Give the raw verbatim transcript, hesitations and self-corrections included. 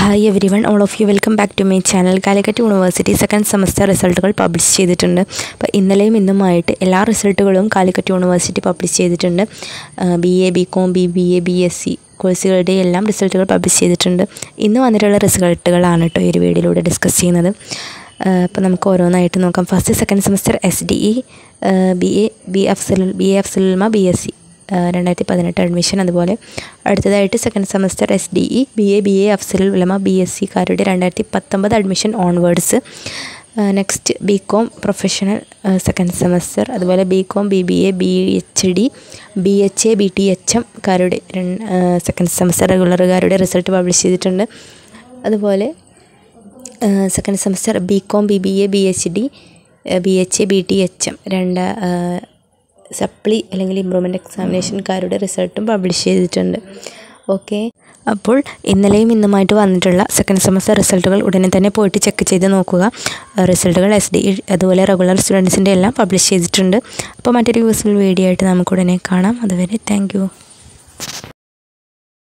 Hi everyone, all of you, welcome back to my channel. Calicut university second semester റിസൾട്ടുകൾ publish ചെയ്തിട്ടുണ്ട്. അപ്പോൾ ഇന്നലെയും ഇന്നുമായിട്ട് എല്ലാ റിസൾട്ടുകളും കാലിക്കറ്റ് യൂണിവേഴ്സിറ്റി പബ്ലിഷ് ചെയ്തിട്ടുണ്ട്. B A B com B B A B S C കോഴ്സുകളുടെ എല്ലാം റിസൾട്ടുകൾ പബ്ലിഷ് ചെയ്തിട്ടുണ്ട്. ഇന്ന് വന്നിട്ടുള്ള റിസൾട്ടുകളാണ് കേട്ടോ ഈ ഒരു വീഡിയോയിലൂടെ ഡിസ്കസ് ചെയ്യുന്നത്. അപ്പോൾ നമുക്ക് ഓരോന്നായിട്ട് നോക്കാം. First second semester S D E B A B Afzal B A അഫ്സലുൽമ ബി എസ് സി രണ്ടായിരത്തി പതിനെട്ട് അഡ്മിഷൻ. അതുപോലെ അടുത്തതായിട്ട് second semester S D E B A B A Afzalul Ulama B S സിക്കാരുടെ രണ്ടായിരത്തി പത്തൊമ്പത് admission onwards. Next B com professional second semester, അതുപോലെ B com B B A B H D B H A B T H M കാരുടെ second semester റെഗുലറുകാരുടെ result publish ചെയ്തിട്ടുണ്ട്. അതുപോലെ second semester B com B B A B H D B H A B T H M രണ്ട് supply അല്ലെങ്കിൽ improvement എക്സാമിനേഷൻകാരുടെ റിസൾട്ടും publish ചെയ്തിട്ടുണ്ട്. Okay, അപ്പോൾ ഇന്നലെയും ഇന്നുമായിട്ട് വന്നിട്ടുള്ള സെക്കൻഡ് സെമസ്റ്റർ റിസൾട്ടുകൾ ഉടനെ തന്നെ പോയിട്ട് ചെക്ക് ചെയ്ത് നോക്കുക. റിസൾട്ടുകൾ എസ് ഡി അതുപോലെ റെഗുലർ സ്റ്റുഡൻസിൻ്റെ എല്ലാം പബ്ലിഷ് ചെയ്തിട്ടുണ്ട്. അപ്പോൾ മറ്റൊരു യൂസ്ഫുൾ വീഡിയോ ആയിട്ട് നമുക്ക് ഉടനെ കാണാം. അതുവരെ താങ്ക് യു.